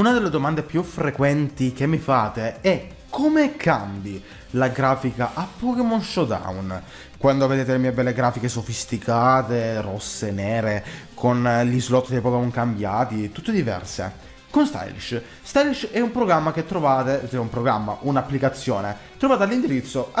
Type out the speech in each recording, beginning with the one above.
Una delle domande più frequenti che mi fate è come cambi la grafica a Pokémon Showdown? Quando vedete le mie belle grafiche sofisticate, rosse, nere, con gli slot dei Pokémon cambiati, tutte diverse. Con Stylish. Stylish è un programma che trovate, cioè un'applicazione, trovate all'indirizzo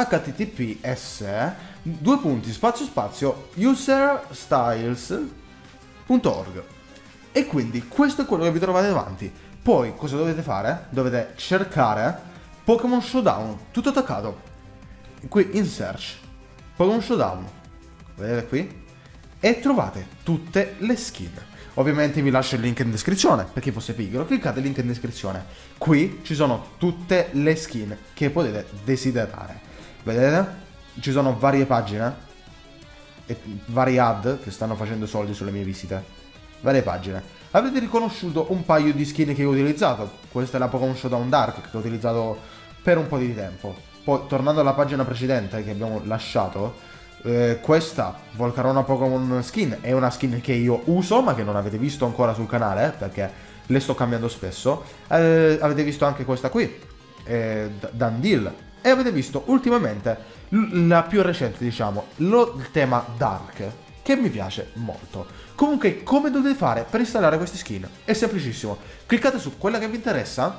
https://userstyles.org. E quindi questo è quello che vi trovate davanti. Poi cosa dovete fare? Dovete cercare Pokémon Showdown, tutto attaccato. Qui in search, Pokémon Showdown, vedete qui? E trovate tutte le skin. Ovviamente vi lascio il link in descrizione, per chi fosse pigro, cliccate il link in descrizione. Qui ci sono tutte le skin che potete desiderare. Vedete? Ci sono varie pagine e vari ad che stanno facendo soldi sulle mie visite. Varie pagine. Avete riconosciuto un paio di skin che ho utilizzato. Questa è la Pokémon Showdown Dark che ho utilizzato per un po' di tempo. Poi tornando alla pagina precedente che abbiamo lasciato, questa Volcarona Pokémon Skin è una skin che io uso ma che non avete visto ancora sul canale perché le sto cambiando spesso. Avete visto anche questa qui, Dandil, e avete visto ultimamente la più recente, diciamo, il tema Dark, che mi piace molto. Comunque, come dovete fare per installare queste skin? È semplicissimo. Cliccate su quella che vi interessa.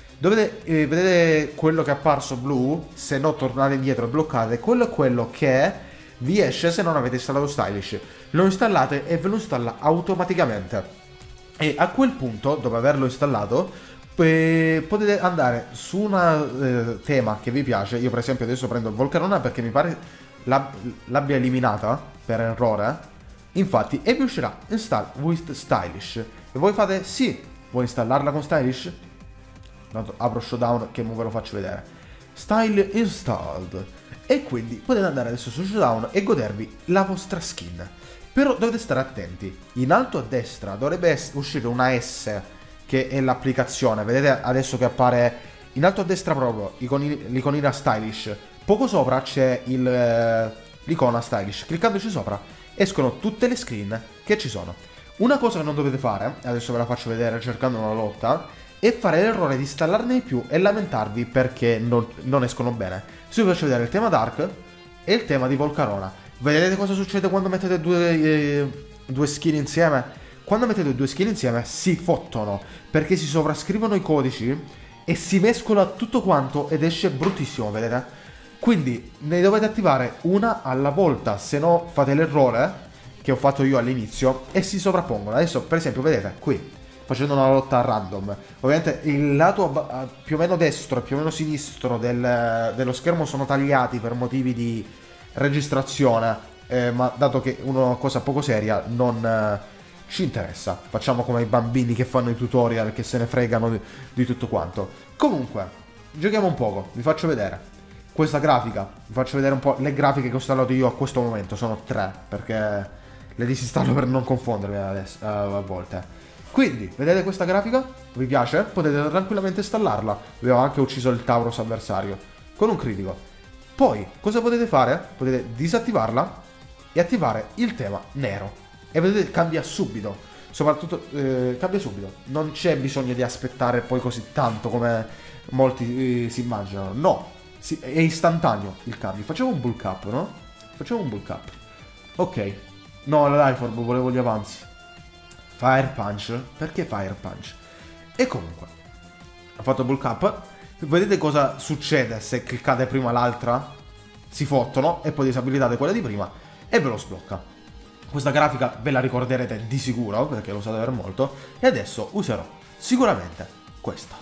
Vedete quello che è apparso blu? Se no tornate indietro e bloccate. Quello è quello che vi esce se non avete installato Stylish. Lo installate e ve lo installa automaticamente. E a quel punto, dopo averlo installato, potete andare su una tema che vi piace. Io per esempio adesso prendo il Volcarona perché mi pare l'abbia eliminata per errore. Infatti, e vi uscirà Install with Stylish. E voi fate sì, vuoi installarla con Stylish? Tanto apro Showdown che ve lo faccio vedere. Style installed. E quindi potete andare adesso su Showdown e godervi la vostra skin. Però dovete stare attenti. In alto a destra dovrebbe uscire una S, che è l'applicazione. Vedete adesso che appare in alto a destra proprio l'iconina Stylish. Poco sopra c'è l'icona Stylish. Cliccandoci sopra escono tutte le screen che ci sono. Una cosa che non dovete fare, adesso ve la faccio vedere cercando una lotta, è fare l'errore di installarne di più e lamentarvi perché non escono bene. Se vi faccio vedere il tema Dark e il tema di Volcarona. Vedete cosa succede quando mettete due skin insieme? Quando mettete due skin insieme si fottono, perché si sovrascrivono i codici e si mescola tutto quanto ed esce bruttissimo, vedete? Quindi ne dovete attivare una alla volta, se no fate l'errore che ho fatto io all'inizio e si sovrappongono. Adesso per esempio vedete qui, facendo una lotta a random, ovviamente il lato più o meno destro e più o meno sinistro dello schermo sono tagliati per motivi di registrazione, ma dato che è una cosa poco seria non ci interessa. Facciamo come i bambini che fanno i tutorial che se ne fregano di tutto quanto. Comunque, giochiamo un poco, vi faccio vedere questa grafica, vi faccio vedere un po' le grafiche che ho installato io a questo momento. Sono 3 perché le disinstallo per non confondermi adesso, a volte. Quindi, vedete questa grafica? Vi piace? Potete tranquillamente installarla. Abbiamo anche ucciso il Tauros avversario con un critico. Poi, cosa potete fare? Potete disattivarla e attivare il tema nero. E vedete, cambia subito. Soprattutto, cambia subito. Non c'è bisogno di aspettare poi così tanto come molti si immaginano. No. Sì, è istantaneo il cambio. Facciamo un bulk up, no? Facciamo un bulk up. Ok. No, la Life Orb, volevo gli avanzi. Fire Punch. Perché Fire Punch? E comunque, ho fatto bulk up. Vedete cosa succede se cliccate prima l'altra? Si fottono e poi disabilitate quella di prima e ve lo sblocca. Questa grafica ve la ricorderete di sicuro perché l'ho usata per molto. E adesso userò sicuramente questa.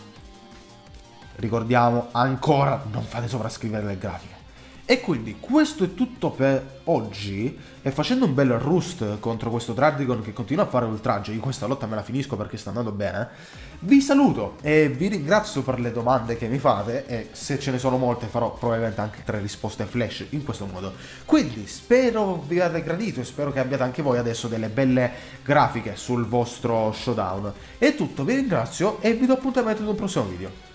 Ricordiamo ancora, non fate sovrascrivere le grafiche. E quindi questo è tutto per oggi. E facendo un bel roost contro questo Dradigon che continua a fare oltraggio, io questa lotta me la finisco perché sta andando bene, vi saluto e vi ringrazio per le domande che mi fate. E se ce ne sono molte farò probabilmente anche 3 risposte flash in questo modo. Quindi spero vi abbiate gradito e spero che abbiate anche voi adesso delle belle grafiche sul vostro Showdown. È tutto, vi ringrazio e vi do appuntamento ad un prossimo video.